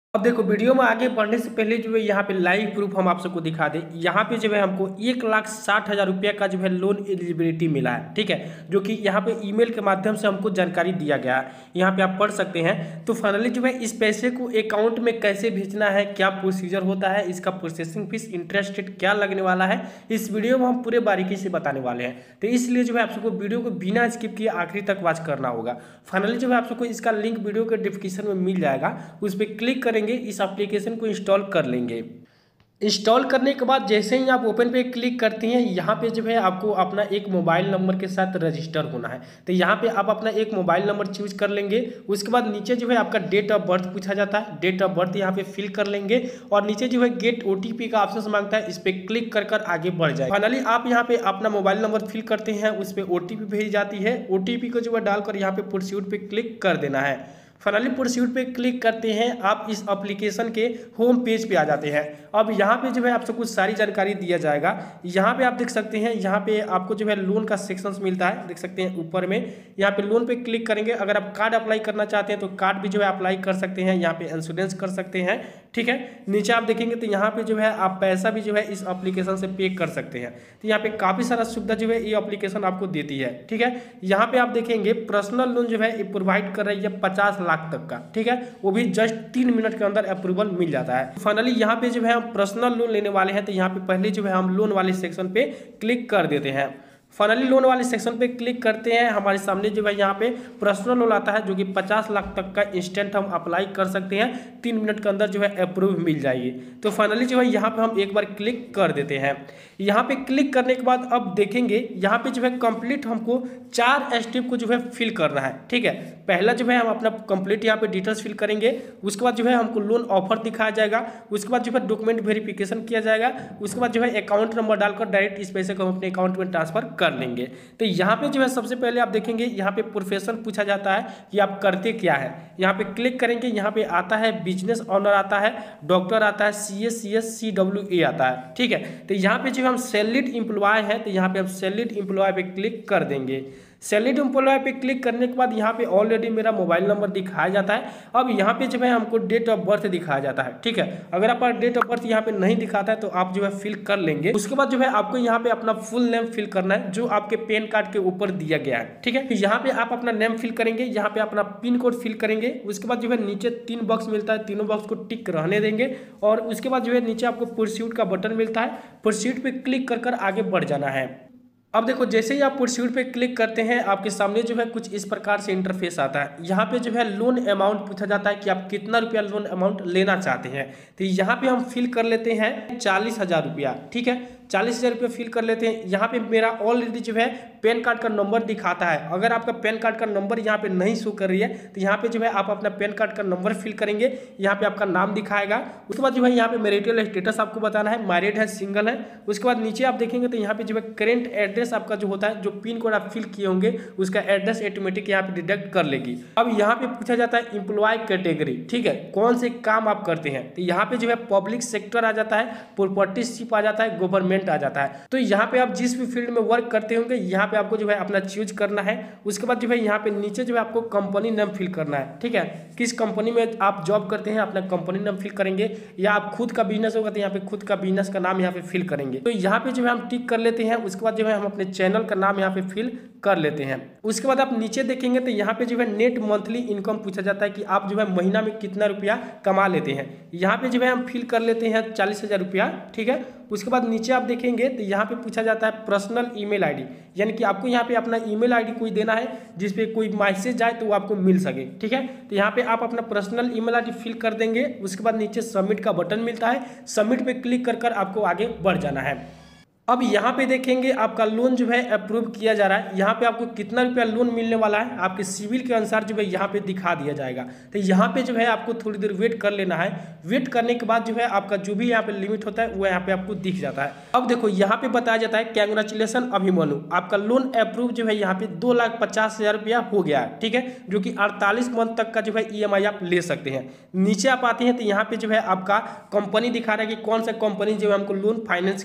अब देखो वीडियो में आगे बढ़ने से पहले जो है यहाँ पे लाइव प्रूफ हम आप सबको दिखा दें। यहाँ पे जो है हमको 1,60,000 रुपया का जो है लोन एलिजिबिलिटी मिला है, ठीक है, जो कि यहाँ पे ईमेल के माध्यम से हमको जानकारी दिया गया है। यहाँ पे आप पढ़ सकते हैं। तो फाइनली जो है इस पैसे को अकाउंट में कैसे भेजना है, क्या प्रोसीजर होता है, इसका प्रोसेसिंग फीस, इंटरेस्ट रेट क्या लगने वाला है, इस वीडियो में हम पूरे बारीकी से बताने वाले हैं। तो इसलिए जो है आप सबको वीडियो को बिना स्किप किए आखिरी तक वॉच करना होगा। फाइनली जो है आप सबको इसका लिंक वीडियो के डिस्क्रिप्शन में मिल जाएगा, उस पर क्लिक करेंगे, इस एप्लीकेशन को इंस्टॉल कर लेंगे। इंस्टॉल करने के बाद जैसे ही आप ओपन पे क्लिक करते हैं, यहाँ पे जो है आपको अपना एक मोबाइल नंबर के साथ रजिस्टर होना है। तो यहाँ पे आप अपना एक मोबाइल नंबर चूज कर लेंगे। उसके बाद नीचे जो है आपका डेट ऑफ बर्थ पूछा जाता है, डेट ऑफ बर्थ यहाँ पे फिल कर लेंगे और नीचे जो है गेट ओटीपी का ऑप्शन मांगता है, इस पर क्लिक कर आगे बढ़ जाए। फाइनली आप यहाँ पे अपना मोबाइल नंबर फिल करते हैं, उस पर ओटीपी भेजी जाती है। ओटीपी को जो है डालकर यहाँ पे प्रोसीड पे क्लिक कर देना है। फाइनली प्रोसीड पे क्लिक करते हैं, आप इस एप्लीकेशन के होम पेज पे आ जाते हैं। अब यहाँ पे जो है आपसे कुछ सारी जानकारी दिया जाएगा। यहाँ पे आप देख सकते हैं, यहाँ पे आपको जो है लोन का सेक्शंस मिलता है, देख सकते हैं ऊपर में। यहाँ पे लोन पे क्लिक करेंगे, अगर आप कार्ड अप्लाई करना चाहते हैं तो कार्ड भी जो है अप्लाई कर सकते हैं, यहाँ पे इंश्योरेंस कर सकते हैं, ठीक है। नीचे आप देखेंगे तो यहाँ पे जो है आप पैसा भी जो है इस एप्लीकेशन से पे कर सकते हैं। तो यहाँ पे काफ़ी सारा सुविधा जो है ये एप्लीकेशन आपको देती है, ठीक है। यहाँ पे आप देखेंगे पर्सनल लोन जो है ये प्रोवाइड कर रही है 50 लाख तक का, ठीक है, वो भी जस्ट 3 मिनट के अंदर अप्रूवल मिल जाता है। फाइनली यहाँ पे जो है हम पर्सनल लोन लेने वाले हैं, तो यहाँ पे पहले जो है हम लोन वाले सेक्शन पे क्लिक कर देते हैं। फाइनली लोन वाले सेक्शन पे क्लिक करते हैं, हमारे सामने जो है यहाँ पे पर्सनल लोन आता है, जो कि 50 लाख तक का इंस्टेंट हम अप्लाई कर सकते हैं, 3 मिनट के अंदर जो है अप्रूव मिल जाएगी। तो फाइनली जो है यहाँ पे हम एक बार क्लिक कर देते हैं। यहाँ पे क्लिक करने के बाद अब देखेंगे यहाँ पे जो है कंप्लीट हमको 4 स्टेप को जो है फिल करना है, ठीक है। पहला जो है हम अपना कंप्लीट यहाँ पे डिटेल्स फिल करेंगे। उसके बाद जो है हमको लोन ऑफर दिखाया जाएगा। उसके बाद जो है डॉक्यूमेंट वेरिफिकेशन किया जाएगा। उसके बाद जो है अकाउंट नंबर डालकर डायरेक्ट इस पैसे को हम अपने अकाउंट में ट्रांसफर कर लेंगे। तो यहाँ पे जो है सबसे पहले आप देखेंगे यहाँ पे प्रोफेशन पूछा जाता है कि आप करते क्या है। यहाँ पे क्लिक करेंगे, यहाँ पे आता है बिजनेस ऑनर आता है, डॉक्टर आता है, CS CWA आता है, ठीक है। तो यहाँ पे जो हम सैलरीड एम्प्लॉय है, तो यहाँ पे हम सैलरीड एम्प्लॉय पे क्लिक कर देंगे। सैलरीड एम्प्लॉय पे क्लिक करने के बाद यहाँ पे ऑलरेडी मेरा मोबाइल नंबर दिखाया जाता है। अब यहाँ पे जो है हमको डेट ऑफ बर्थ दिखाया जाता है, ठीक है। अगर आपका डेट ऑफ बर्थ यहाँ पे नहीं दिखाता है तो आप जो है फिल कर लेंगे। उसके बाद जो है आपको यहाँ पे अपना फुल नेम फिल करना है, जो आपके पैन कार्ड के ऊपर दिया गया है, ठीक है। तो यहाँ पे आप अपना नेम फिल करेंगे, यहाँ पे अपना पिन कोड फिल करेंगे। उसके बाद जो है नीचे 3 बॉक्स मिलता है, तीनों बॉक्स को टिक रहने देंगे और उसके बाद जो है नीचे आपको प्रोसीड का बटन मिलता है, प्रोसीड पे क्लिक कर आगे बढ़ जाना है। अब देखो जैसे ही आप प्रोसीड पे क्लिक करते हैं, आपके सामने जो है कुछ इस प्रकार से इंटरफेस आता है। यहाँ पे जो है लोन अमाउंट पूछा जाता है कि आप कितना रुपया लोन अमाउंट लेना चाहते हैं। तो यहाँ पे हम फिल कर लेते हैं 40,000 रुपया, ठीक है, 40,000 रुपये फिल कर लेते हैं। यहाँ पे मेरा ऑलरेडी जो है पैन कार्ड का नंबर दिखाता है। अगर आपका पैन कार्ड का नंबर यहाँ पे नहीं शो कर रही है तो यहाँ पे जो है आप अपना पैन कार्ड का नंबर फिल करेंगे। यहाँ पे आपका नाम दिखाएगा। उसके बाद जो है यहाँ पे मैरिटल स्टेटस आपको बताना है, मैरिड है, सिंगल है। उसके बाद नीचे आप देखेंगे तो यहाँ पे जो है करेंट एड्रेस आपका जो होता है, जो पिन कोड आप फिल किए होंगे उसका एड्रेस ऑटोमेटिक यहाँ पे डिटेक्ट कर लेगी। अब यहाँ पे पूछा जाता है एम्प्लॉय कैटेगरी, ठीक है, कौन से काम आप करते हैं। तो यहाँ पे जो है पब्लिक सेक्टर आ जाता है, प्रॉपर्टीशिप आ जाता है, गवर्नमेंट आ जाता है। तो यहाँ पे आप जिस भी फील्ड में वर्क करते होंगे यहाँ पे आपको जो है अपना चूज करना है। उसके बाद जो है यहाँ पे नीचे जो है आपको कंपनी नेम फिल करना है, ठीक है, किस कंपनी में आप जॉब करते हैं अपना कंपनी नेम फिल करेंगे, या आप खुद का बिजनेस होगा तो यहाँ पे खुद का बिजनेस का नाम यहाँ पे फिल करेंगे। तो यहाँ पे जो है हम टिक कर लेते हैं। उसके बाद जो है हम अपने चैनल का नाम यहाँ पे फिल कर लेते हैं। उसके बाद आप नीचे देखेंगे तो यहाँ पे जो है नेट मंथली इनकम पूछा जाता है कि आप जो है महीना में कितना रुपया कमा लेते हैं। यहाँ पे जो है हम फिल कर लेते हैं 40,000 रुपया, ठीक है। उसके बाद नीचे आप देखेंगे तो यहाँ पे पूछा जाता है पर्सनल ईमेल आईडी, यानी कि आपको यहाँ पे अपना ईमेल आईडी कोई देना है जिसपे कोई मैसेज जाए तो वो आपको मिल सके, ठीक है। तो यहाँ पे आप अपना पर्सनल ईमेल आईडी फिल कर देंगे। उसके बाद नीचे सबमिट का बटन मिलता है, सबमिट पे क्लिक कर आपको आगे बढ़ जाना है। अब यहाँ पे देखेंगे आपका लोन जो है अप्रूव किया जा रहा है। यहाँ पे आपको कितना रुपया लोन मिलने वाला है आपके सिविल के अनुसार जो है यहाँ पे दिखा दिया जाएगा। तो यहाँ पे जो है आपको थोड़ी देर वेट कर लेना है। वेट करने के बाद जो है आपका जो भी यहाँ पे लिमिट होता है वो यहाँ पे आपको दिख जाता है। अब देखो यहाँ पे बताया जाता है कैंग्रेचुलेसन अभिमन्यु, आपका लोन अप्रूव जो है यहाँ पे 2,50,000 रुपया हो गया है, ठीक है, जो कि 48 मंथ तक का जो है EMI आप ले सकते हैं। नीचे आप आते हैं तो यहाँ पे जो है आपका कंपनी दिखा रहा है कि कौन सा कंपनी जो है हमको लोन फाइनेंस किया।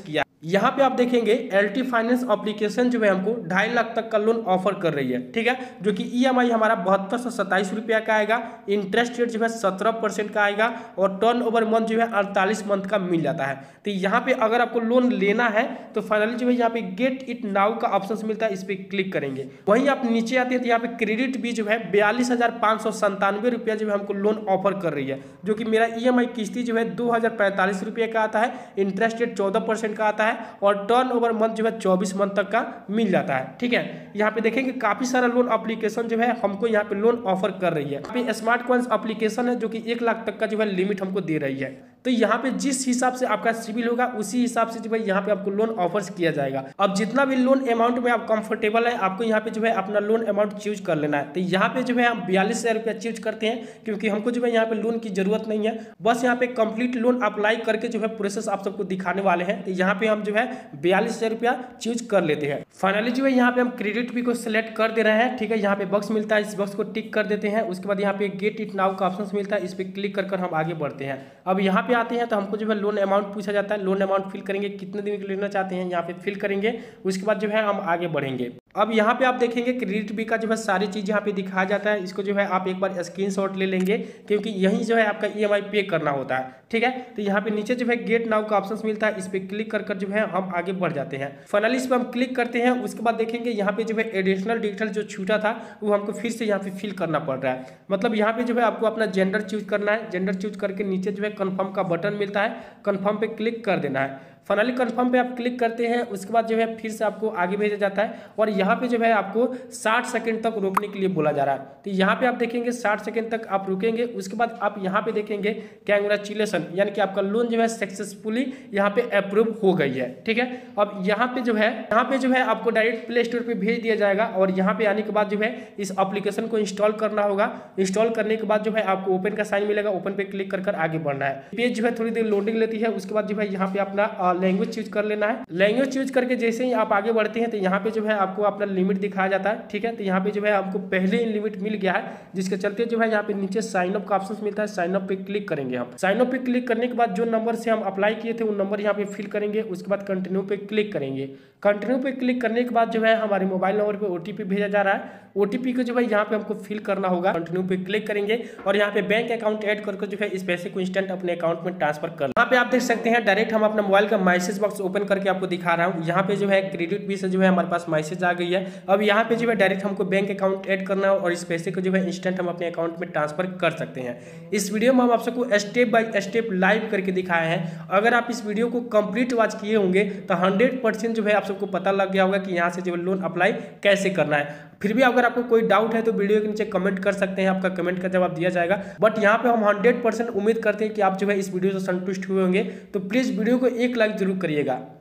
यहाँ पे आप देखेंगे एलटी फाइनेंस एप्लीकेशन जो है हमको 2.5 लाख तक का लोन ऑफर कर रही है, ठीक है, जो कि ईएमआई हमारा 7227 रुपया का आएगा, इंटरेस्ट रेट जो है 17% का आएगा और टर्न ओवर मंथ जो है 48 मंथ का मिल जाता है। तो यहाँ पे अगर आपको लोन लेना है तो फाइनली जो है यहाँ पे गेट इट नाउ का ऑप्शन मिलता है, इस पर क्लिक करेंगे। वहीं आप नीचे आते हैं तो यहाँ पे क्रेडिट भी जो है 42,597 रुपया जो है हमको लोन ऑफर कर रही है, जो कि मेरा ईएमआई किस्ती जो है 2045 रुपये का आता है, इंटरेस्ट रेट 14% का आता है और टर्न ओवर मंथ जो है 24 मंथ तक का मिल जाता है, ठीक है। यहाँ पे देखेंगे काफी सारा लोन एप्लीकेशन जो है हमको यहाँ पे लोन ऑफर कर रही है। यहाँ पे स्मार्ट कॉइंस एप्लीकेशन है जो कि 1 लाख तक का जो है लिमिट हमको दे रही है। तो यहाँ पे जिस हिसाब से आपका सिविल होगा उसी हिसाब से जो है यहाँ पे आपको लोन ऑफर्स किया जाएगा। अब जितना भी लोन अमाउंट में आप कंफर्टेबल है आपको यहाँ पे जो है अपना लोन अमाउंट चूज कर लेना है। तो यहाँ पे जो है हम 42,000 रुपया चूज करते हैं क्योंकि हमको जो है यहाँ पे लोन की जरूरत नहीं है, बस यहाँ पे कंप्लीट लोन अप्लाई करके जो है प्रोसेस आप सबको दिखाने वाले हैं। तो यहाँ पे हम जो है 42,000 रुपया चूज कर लेते हैं। फाइनली जो है यहाँ पे हम क्रेडिट भी को सिलेक्ट कर दे रहे हैं, ठीक है। यहाँ पे बॉक्स मिलता है, इस बॉक्स को टिक कर देते हैं। उसके बाद यहाँ पे गेट इट नाउ का ऑप्शन मिलता है, इस पर क्लिक कर हम आगे बढ़ते हैं। अब यहाँ पे आते हैं तो हमको जो है लोन अमाउंट पूछा जाता है, लोन अमाउंट फिल करेंगे, कितने दिन के लेना चाहते हैं यहाँ पे फिल करेंगे। उसके बाद जो है हम आगे बढ़ेंगे। अब यहाँ पे आप देखेंगे क्रेडिट बी का जो है सारी चीज यहाँ पे दिखाया जाता है। इसको जो है आप एक बार स्क्रीनशॉट ले लेंगे क्योंकि यही जो है आपका ईएमआई पे करना होता है, ठीक है। तो यहाँ पे नीचे जो है गेट नाउ का ऑप्शन मिलता है, इस पे क्लिक कर जो है हम आगे बढ़ जाते हैं। फाइनली इस पर हम क्लिक करते हैं। उसके बाद देखेंगे यहाँ पे जो है एडिशनल डिटेल जो छूटा था वो हमको फिर से यहाँ पे फिल करना पड़ रहा है। मतलब यहाँ पे जो है आपको अपना जेंडर चूज करना है, जेंडर चूज करके नीचे जो है कन्फर्म का बटन मिलता है, कन्फर्म पे क्लिक कर देना है। फाइनली कंफर्म पे आप क्लिक करते हैं। उसके बाद जो है फिर से आपको आगे भेजा जाता है और यहाँ पे जो है आपको 60 सेकंड तक रोकने के लिए बोला जा रहा है। तो यहाँ पे आप देखेंगे 60 सेकंड तक आप रुकेंगे। उसके बाद आप यहाँ पे देखेंगे कैंग्रेचुलेसन, यानी कि आपका लोन जो है सक्सेसफुली यहाँ पे अप्रूव हो गई है, ठीक है। अब यहाँ पे जो है आपको डायरेक्ट प्ले स्टोर पे भेज दिया जाएगा और यहाँ पे आने के बाद जो है इस एप्लीकेशन को इंस्टॉल करना होगा। इंस्टॉल करने के बाद जो है आपको ओपन का साइन मिलेगा, ओपन पे क्लिक कर आगे बढ़ना है। पेज जो है थोड़ी देर लोडिंग लेती है। उसके बाद जो है यहाँ पे अपना लैंग्वेज चूज कर लेना है। लैंग्वेज चूज करके जैसे ही आप आगे बढ़ते हैं तो यहाँ पे जो है आपको अपना लिमिट दिखाया जाता है, ठीक है। तो यहाँ पे जो है आपको पहले ही लिमिट मिल गया है, जिसके चलते जो है यहाँ पे नीचे साइन अप का ऑप्शन मिलता है। साइन अप पे क्लिक करेंगे हम। साइन अप पे क्लिक करने के बाद जो नंबर से हम अप्लाई किए थे वो नंबर यहाँ पे फिल करेंगे। उसके बाद कंटिन्यू पे क्लिक करेंगे। कंटिन्यू पे क्लिक करने के बाद जो है हमारे मोबाइल नंबर पे ओटीपी भेजा जा रहा है। ओटीपी को जो है यहाँ पे हमको फिल करना होगा। कंटिन्यू पे क्लिक करेंगे और यहाँ पे बैंक अकाउंट ऐड करके जो है इस पैसे को इंस्टेंट अपने अकाउंट में ट्रांसफर कर। यहाँ पे आप देख सकते हैं डायरेक्ट हम अपना मोबाइल का मैसेज बॉक्स ओपन करके आपको दिखा रहा हूँ। यहाँ पे जो है क्रेडिट बी से जो है हमारे पास मैसेज आ गई है। अब यहाँ पे जो है डायरेक्ट हमको बैंक अकाउंट ऐड करना है और इस पैसे को जो है इंस्टेंट हम अपने अकाउंट में ट्रांसफर कर सकते हैं। इस वीडियो में हम आप सबको स्टेप बाय स्टेप लाइव करके दिखाए हैं। अगर आप इस वीडियो को कंप्लीट वॉच किए होंगे तो 100% जो है आप सबको पता लग गया होगा कि यहाँ से जो लोन अप्लाई कैसे करना है। फिर भी अगर आपको कोई डाउट है तो वीडियो के नीचे कमेंट कर सकते हैं, आपका कमेंट का जवाब दिया जाएगा। बट यहाँ पे हम 100% उम्मीद करते हैं कि आप जो है इस वीडियो से संतुष्ट हुए होंगे। तो प्लीज वीडियो को एक लाइक जरूर करिएगा।